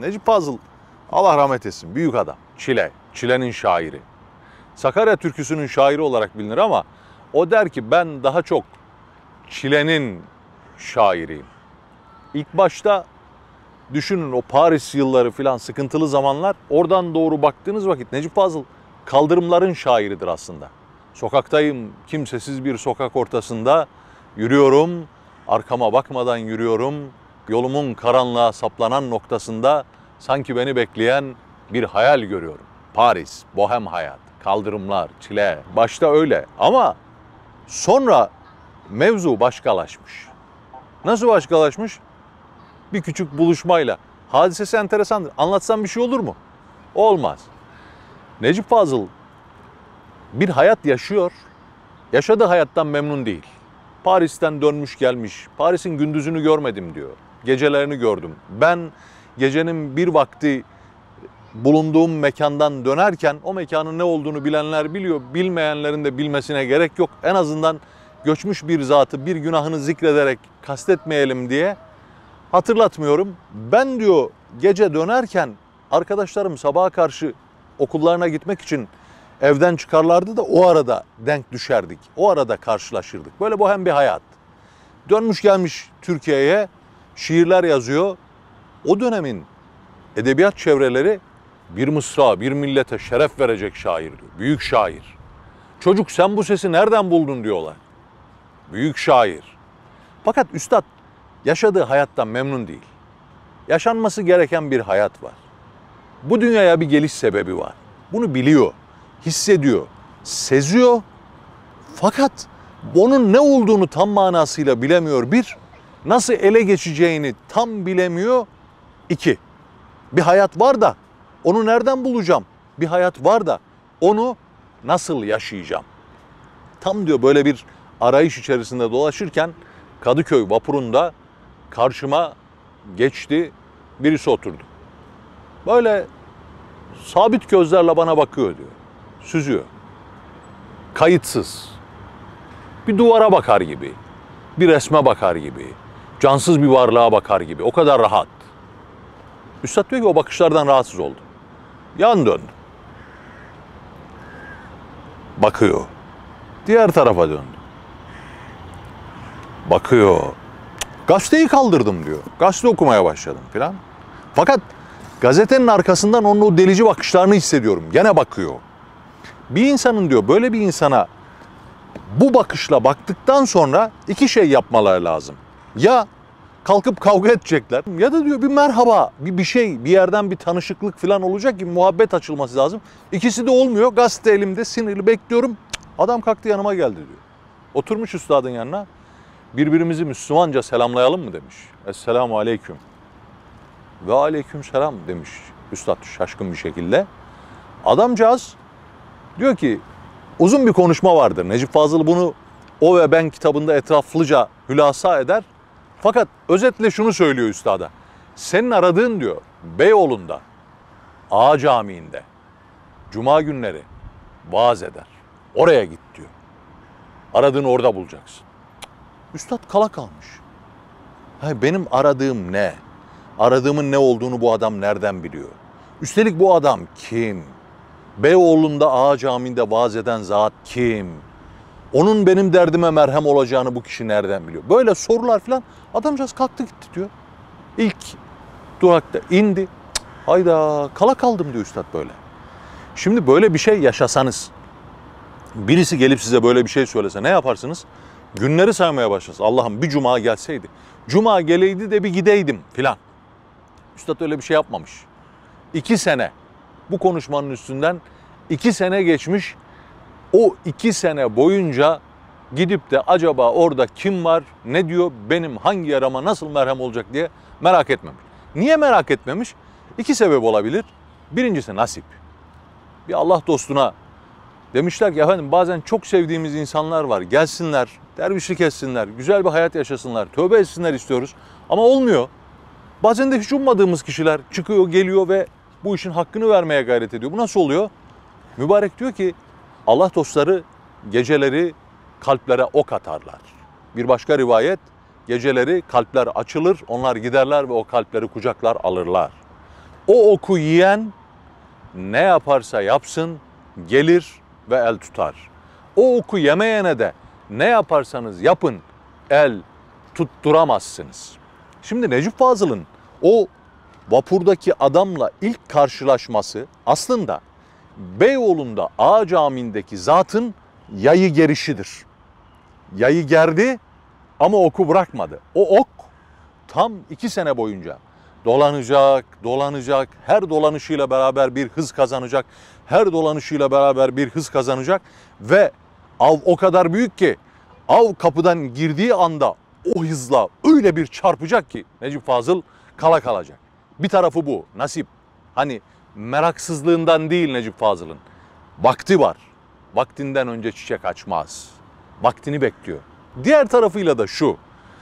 Necip Fazıl, Allah rahmet etsin, büyük adam. Çile'nin şairi. Sakarya türküsünün şairi olarak bilinir ama o der ki ben daha çok Çile'nin şairiyim. İlk başta düşünün o Paris yılları filan sıkıntılı zamanlar, oradan doğru baktığınız vakit Necip Fazıl kaldırımların şairidir aslında. Sokaktayım, kimsesiz bir sokak ortasında yürüyorum, arkama bakmadan yürüyorum, yolumun karanlığa saplanan noktasında sanki beni bekleyen bir hayal görüyorum. Paris, bohem hayat, kaldırımlar, çile, başta öyle ama sonra mevzu başkalaşmış. Nasıl başkalaşmış? Bir küçük buluşmayla. Hadisesi enteresandır. Anlatsam bir şey olur mu? Olmaz. Necip Fazıl bir hayat yaşıyor. Yaşadığı hayattan memnun değil. Paris'ten dönmüş gelmiş. Paris'in gündüzünü görmedim diyor. Gecelerini gördüm. Ben gecenin bir vakti bulunduğum mekandan dönerken o mekanın ne olduğunu bilenler biliyor. Bilmeyenlerin de bilmesine gerek yok. En azından göçmüş bir zatı bir günahını zikrederek kastetmeyelim diye hatırlatmıyorum. Ben diyor gece dönerken arkadaşlarım sabaha karşı okullarına gitmek için evden çıkarlardı da o arada denk düşerdik. O arada karşılaşırdık. Böyle bohem bir hayat. Dönmüş gelmiş Türkiye'ye şiirler yazıyor. O dönemin edebiyat çevreleri bir mısra, bir millete şeref verecek şair diyor. Büyük şair. Çocuk sen bu sesi nereden buldun diyorlar. Büyük şair. Fakat üstad yaşadığı hayattan memnun değil. Yaşanması gereken bir hayat var. Bu dünyaya bir geliş sebebi var. Bunu biliyor, hissediyor, seziyor. Fakat onun ne olduğunu tam manasıyla bilemiyor. Bir, nasıl ele geçeceğini tam bilemiyor. İki, bir hayat var da onu nereden bulacağım? Bir hayat var da onu nasıl yaşayacağım? Tam diyor böyle bir arayış içerisinde dolaşırken Kadıköy vapurunda karşıma geçti, birisi oturdu. Böyle sabit gözlerle bana bakıyor diyor. Süzüyor. Kayıtsız. Bir duvara bakar gibi. Bir resme bakar gibi. Cansız bir varlığa bakar gibi. O kadar rahat. Üstad diyor ki o bakışlardan rahatsız oldu. Yan döndü. Bakıyor. Diğer tarafa döndü. Bakıyor. Gazeteyi kaldırdım diyor. Gazete okumaya başladım filan. Fakat gazetenin arkasından onun o delici bakışlarını hissediyorum. Gene bakıyor. Bir insanın diyor böyle bir insana bu bakışla baktıktan sonra iki şey yapmaları lazım. Ya kalkıp kavga edecekler ya da diyor bir merhaba, bir şey, bir yerden bir tanışıklık falan olacak ki muhabbet açılması lazım. İkisi de olmuyor. Gazete elimde, sinirli bekliyorum. Adam kalktı yanıma geldi diyor. Oturmuş üstadın yanına. Birbirimizi Müslümanca selamlayalım mı demiş. Esselamu aleyküm. Ve aleyküm selam demiş üstad şaşkın bir şekilde. Adamcağız diyor ki uzun bir konuşma vardır. Necip Fazıl bunu O ve Ben kitabında etraflıca hülasa eder. Fakat özetle şunu söylüyor üstada. Senin aradığın diyor Beyoğlu'nda, Ağa Camii'nde, Cuma günleri vaaz eder. Oraya git diyor. Aradığını orada bulacaksın. Üstad kala kalmış. Benim aradığım ne? Aradığımın ne olduğunu bu adam nereden biliyor? Üstelik bu adam kim? Beyoğlu'nda Ağa Camii'nde vaaz eden zat kim? Onun benim derdime merhem olacağını bu kişi nereden biliyor? Böyle sorular falan. Adamcağız kalktı gitti diyor. İlk durakta indi. Hayda kala kaldım diyor üstad böyle. Şimdi böyle bir şey yaşasanız, birisi gelip size böyle bir şey söylese ne yaparsınız? Günleri saymaya başlarsınız. Allah'ım bir cuma gelseydi. Cuma geleydi de bir gideydim filan. Üstad öyle bir şey yapmamış. 2 sene bu konuşmanın üstünden 2 sene geçmiş. O 2 sene boyunca gidip de acaba orada kim var, ne diyor, benim hangi yarama nasıl merhem olacak diye merak etmemiş. Niye merak etmemiş? 2 sebep olabilir. Birincisi nasip. Bir Allah dostuna demişler ki efendim bazen çok sevdiğimiz insanlar var. Gelsinler, dervişlik etsinler, güzel bir hayat yaşasınlar, tövbe etsinler istiyoruz. Ama olmuyor. Bazen de hiç ummadığımız kişiler çıkıyor, geliyor ve bu işin hakkını vermeye gayret ediyor. Bu nasıl oluyor? Mübarek diyor ki Allah dostları geceleri kalplere ok atarlar. Bir başka rivayet, geceleri kalpler açılır, onlar giderler ve o kalpleri kucaklar alırlar. O oku yiyen ne yaparsa yapsın gelir ve el tutar. O oku yemeyene de ne yaparsanız yapın el tutturamazsınız. Şimdi Necip Fazıl'ın o vapurdaki adamla ilk karşılaşması aslında Beyoğlu'nda Ağa Camii'ndeki zatın yayı gerişidir. Yayı gerdi ama oku bırakmadı. O ok tam 2 sene boyunca dolanacak, dolanacak, her dolanışıyla beraber bir hız kazanacak, her dolanışıyla beraber bir hız kazanacak ve av o kadar büyük ki av kapıdan girdiği anda o hızla öyle bir çarpacak ki Necip Fazıl kala kalacak. Bir tarafı bu, nasip. Hani meraksızlığından değil Necip Fazıl'ın. Vakti var. Vaktinden önce çiçek açmaz. Vaktini bekliyor. Diğer tarafıyla da şu.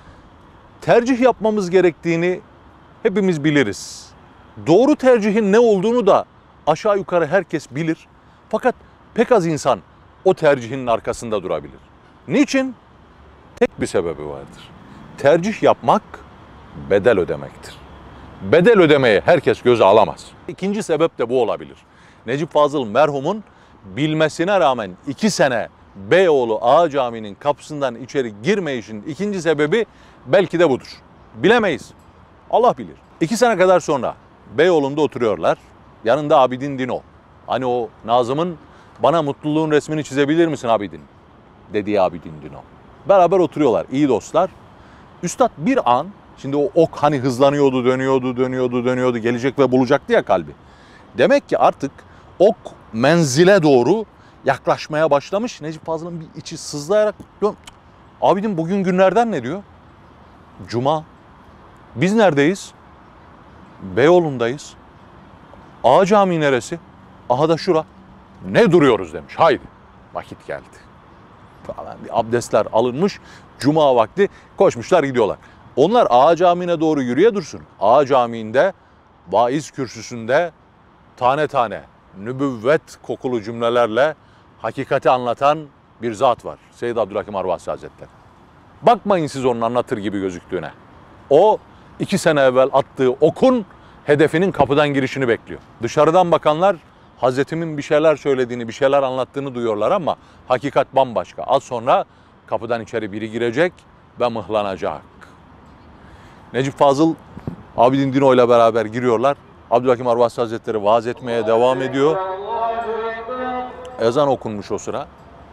Tercih yapmamız gerektiğini hepimiz biliriz. Doğru tercihin ne olduğunu da aşağı yukarı herkes bilir. Fakat pek az insan o tercihinin arkasında durabilir. Niçin? Tek bir sebebi vardır. Tercih yapmak bedel ödemektir. Bedel ödemeyi herkes göze alamaz. İkinci sebep de bu olabilir. Necip Fazıl merhumun bilmesine rağmen 2 sene Beyoğlu Ağa Camii'nin kapısından içeri girmeyişinin ikinci sebebi belki de budur. Bilemeyiz. Allah bilir. 2 sene kadar sonra Beyoğlu'nda oturuyorlar. Yanında Abidin Dino. Hani o Nazım'ın bana mutluluğun resmini çizebilir misin Abidin? Dediği Abidin Dino. Beraber oturuyorlar. İyi dostlar. Üstad bir an, şimdi o ok hani hızlanıyordu, dönüyordu, gelecek ve bulacaktı ya kalbi. Demek ki artık ok menzile doğru yaklaşmaya başlamış. Necip Fazıl'ın bir içi sızlayarak, Abidin bugün günlerden ne diyor? Cuma. Biz neredeyiz? Beyoğlu'ndayız. Ağa Camii neresi? Aha da şura. Ne duruyoruz demiş. Haydi. Vakit geldi. Falan bir abdestler alınmış. Cuma vakti koşmuşlar gidiyorlar. Onlar Ağa Camii'ne doğru yürüye dursun. Ağa Camii'nde vaiz kürsüsünde tane tane nübüvvet kokulu cümlelerle hakikati anlatan bir zat var. Seyyid Abdülhakim Arvasi Hazretleri. Bakmayın siz onun anlatır gibi gözüktüğüne. O 2 sene evvel attığı okun hedefinin kapıdan girişini bekliyor. Dışarıdan bakanlar Hazretimin bir şeyler söylediğini, bir şeyler anlattığını duyuyorlar ama hakikat bambaşka. Az sonra kapıdan içeri biri girecek ve mıhlanacak. Necip Fazıl, Abidin Dino ile beraber giriyorlar. Abdülhakim Arvasi Hazretleri vaaz etmeye devam ediyor. Ezan okunmuş o sıra.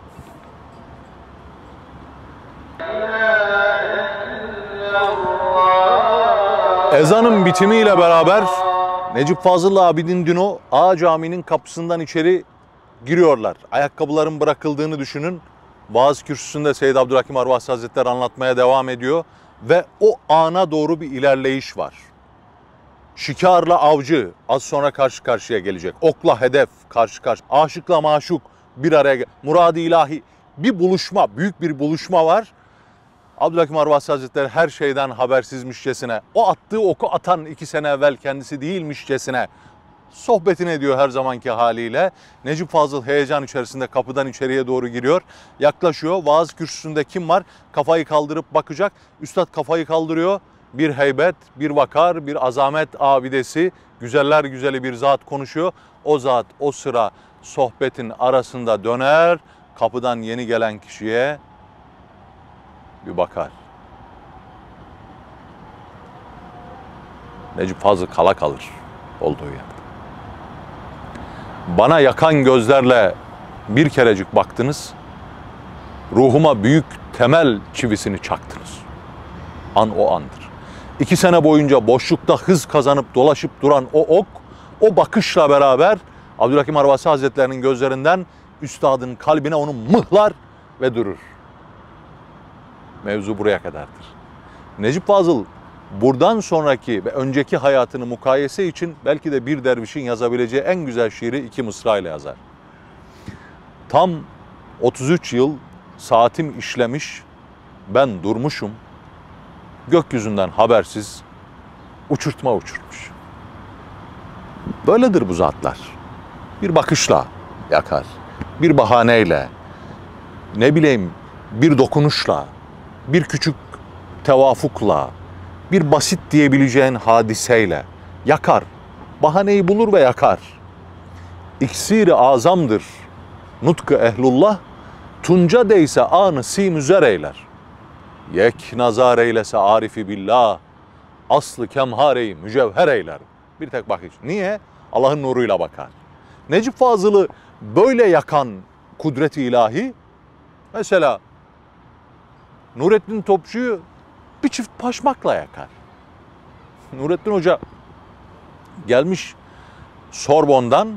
Ezanın bitimiyle beraber Necip Fazıl'la Abidin Dino Ağa Camii'nin kapısından içeri giriyorlar. Ayakkabıların bırakıldığını düşünün. Vaaz kürsüsünde Seyyid Abdülhakim Arvasi Hazretleri anlatmaya devam ediyor. Ve o ana doğru bir ilerleyiş var. Şikarla avcı az sonra karşı karşıya gelecek. Okla hedef karşı karşı. Aşıkla maşuk bir araya. Murad-ı ilahi bir buluşma, büyük bir buluşma var. Abdülhakim Arvasi Hazretleri her şeyden habersizmişçesine, o attığı oku atan 2 sene evvel kendisi değilmişçesine sohbetini ediyor her zamanki haliyle. Necip Fazıl heyecan içerisinde kapıdan içeriye doğru giriyor. Yaklaşıyor. Vaaz kürsüsünde kim var? Kafayı kaldırıp bakacak. Üstad kafayı kaldırıyor. Bir heybet, bir vakar, bir azamet abidesi, güzeller güzeli bir zat konuşuyor. O zat o sıra sohbetin arasında döner, kapıdan yeni gelen kişiye bir bakar. Necip Fazıl kala kalır olduğu yerde. Bana yakan gözlerle bir kerecik baktınız, ruhuma büyük temel çivisini çaktınız. An o andır. 2 sene boyunca boşlukta hız kazanıp dolaşıp duran o ok, o bakışla beraber Abdülhakim Arvasi Hazretleri'nin gözlerinden üstadın kalbine onu mıhlar ve durur. Mevzu buraya kadardır. Necip Fazıl buradan sonraki ve önceki hayatını mukayese için belki de bir dervişin yazabileceği en güzel şiiri 2 mısra ile yazar. Tam 33 yıl saatim işlemiş, ben durmuşum, gökyüzünden habersiz uçurtma uçurmuş. Böyledir bu zatlar. Bir bakışla yakar, bir bahaneyle, ne bileyim bir dokunuşla, bir küçük tevafukla, bir basit diyebileceğin hadiseyle yakar. bahaneyi bulur ve yakar. İksir-i azamdır nutkı ehlullah, tunca değse anı simüzer eyler. Yek nazar eylese arifi billah, aslı kemhareyi mücevher eyler. Bir tek bakış. Niye? Allah'ın nuruyla bakar. Necip Fazıl'ı böyle yakan kudret-i ilahi, mesela Nurettin Topçu'yu bir çift paşmakla yakar. Nurettin Hoca gelmiş Sorbon'dan,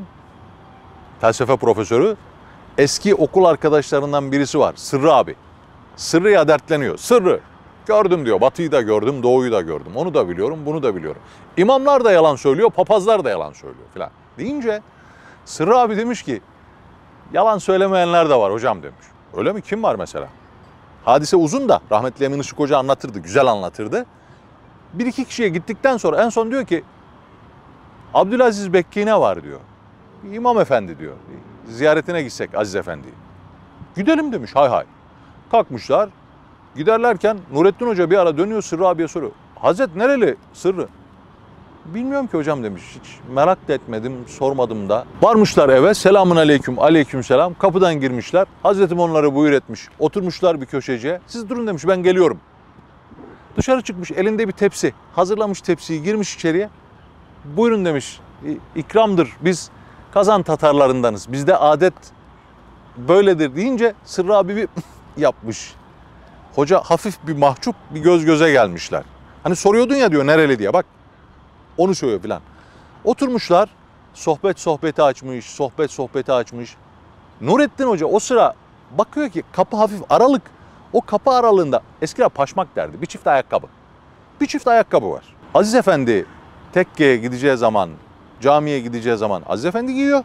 felsefe profesörü, eski okul arkadaşlarından birisi var, Sırrı abi. Sırrı'ya dertleniyor. Sırrı, gördüm diyor, Batı'yı da gördüm, Doğu'yu da gördüm. Onu da biliyorum, bunu da biliyorum. İmamlar da yalan söylüyor, papazlar da yalan söylüyor filan. Deyince Sırrı abi demiş ki, yalan söylemeyenler de var hocam demiş. Öyle mi? Kim var mesela? Hadise uzun da rahmetli Emin Işık Hoca anlatırdı, güzel anlatırdı. Bir iki kişiye gittikten sonra en son diyor ki, Abdülaziz Bekkine var diyor. İmam efendi diyor. Ziyaretine gitsek Aziz Efendi'yi. Gidelim demiş, hay hay. Kalkmışlar. Giderlerken Nurettin Hoca bir ara dönüyor, Sırrı abiye soruyor. Hazret nereli Sırrı? Bilmiyorum ki hocam demiş. Hiç merak da etmedim, sormadım da. Varmışlar eve, selamun aleyküm, aleyküm selam. Kapıdan girmişler. Hazretim onları buyur etmiş. Oturmuşlar bir köşeciye. Siz durun demiş, ben geliyorum. Dışarı çıkmış, elinde bir tepsi. Hazırlamış tepsiyi, girmiş içeriye. Buyurun demiş, ikramdır. Biz Kazan Tatarlarındanız. Bizde adet böyledir deyince Sırrı abi bir yapmış. Hoca hafif bir mahcup, bir göz göze gelmişler. Hani soruyordun ya diyor nereli diye, bak onu söylüyor filan. Oturmuşlar, sohbeti açmış, sohbeti açmış. Nurettin Hoca o sıra bakıyor ki kapı hafif aralık. O kapı aralığında eskiler paşmak derdi, bir çift ayakkabı. Bir çift ayakkabı var. Aziz Efendi tekkeye gideceği zaman, camiye gideceği zaman Aziz Efendi giyiyor.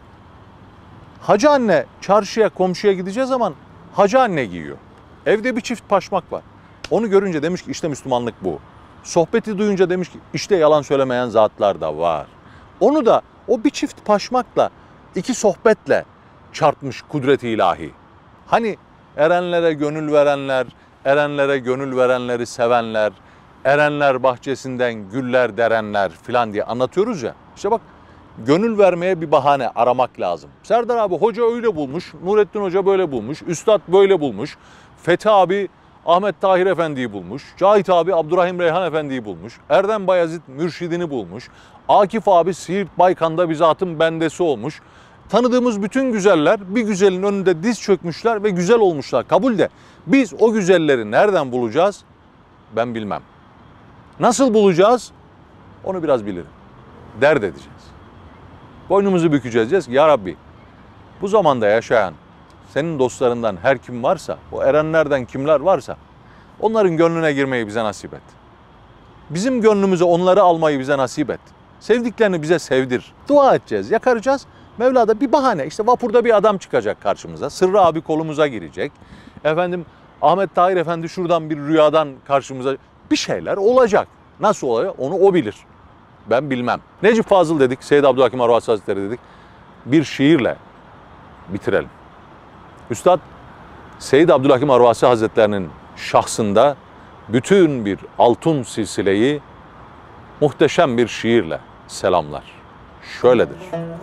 Hacı anne çarşıya, komşuya gideceği zaman hacı anne giyiyor. Evde bir çift paşmak var. Onu görünce demiş ki işte Müslümanlık bu. Sohbeti duyunca demiş ki işte yalan söylemeyen zatlar da var. Onu da o bir çift paşmakla, iki sohbetle çarpmış kudret-i ilahi. Hani erenlere gönül verenler, erenlere gönül verenleri sevenler, erenler bahçesinden güller derenler filan diye anlatıyoruz ya. İşte bak, gönül vermeye bir bahane aramak lazım. Serdar abi hoca öyle bulmuş, Nurettin Hoca böyle bulmuş, Üstad böyle bulmuş, Fethi abi Ahmet Tahir Efendi'yi bulmuş, Cahit abi Abdurrahim Reyhan Efendi'yi bulmuş, Erdem Bayezid Mürşidini bulmuş, Akif abi Siirt Baykan'da bizatın bendesi olmuş. Tanıdığımız bütün güzeller bir güzelin önünde diz çökmüşler ve güzel olmuşlar. Kabul de. Biz o güzelleri nereden bulacağız? Ben bilmem. Nasıl bulacağız? Onu biraz bilirim. Dert edeceğiz. Boynumuzu bükeceğiz. Diyeceğiz ki ya Rabbi, bu zamanda yaşayan senin dostlarından her kim varsa, o erenlerden kimler varsa onların gönlüne girmeyi bize nasip et. Bizim gönlümüze onları almayı bize nasip et. Sevdiklerini bize sevdir. Dua edeceğiz, yakaracağız. Mevla da bir bahane. İşte vapurda bir adam çıkacak karşımıza. Sırrı abi kolumuza girecek. Efendim Ahmet Tahir Efendi şuradan bir rüyadan karşımıza, bir şeyler olacak. Nasıl olacak onu o bilir. Ben bilmem. Necip Fazıl dedik, Seyyid Abdülhakim Arvasi Hazretleri dedik. Bir şiirle bitirelim. Üstad Seyyid Abdülhakim Arvasi Hazretlerinin şahsında bütün bir altın silsileyi muhteşem bir şiirle selamlar. Şöyledir.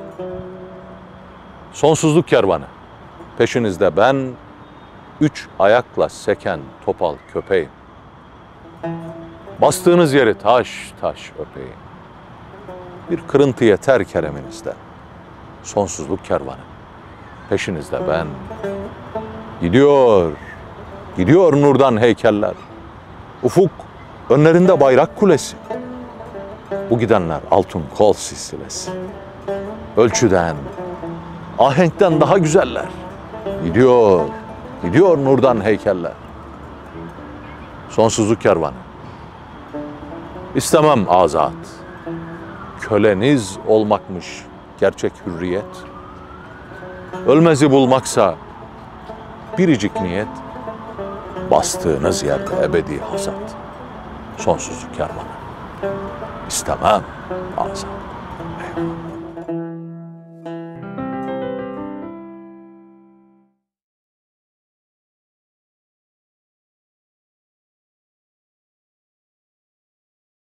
Sonsuzluk kervanı, peşinizde ben, üç ayakla seken topal köpeğim. Bastığınız yeri taş taş öpeyim. Bir kırıntı yeter kereminizde. Sonsuzluk kervanı, peşinizde ben. Gidiyor, gidiyor nurdan heykeller. Ufuk, önlerinde bayrak kulesi. Bu gidenler altın kol silsilesi. Ölçüden, ahenkten daha güzeller. Gidiyor, gidiyor nurdan heykeller. Sonsuzluk kervanı. İstemem azat. Köleniz olmakmış gerçek hürriyet. Ölmezi bulmaksa biricik niyet. Bastığınız yerde ebedi hasat. Sonsuzluk kervanı. İstemem azat. Eyvallah.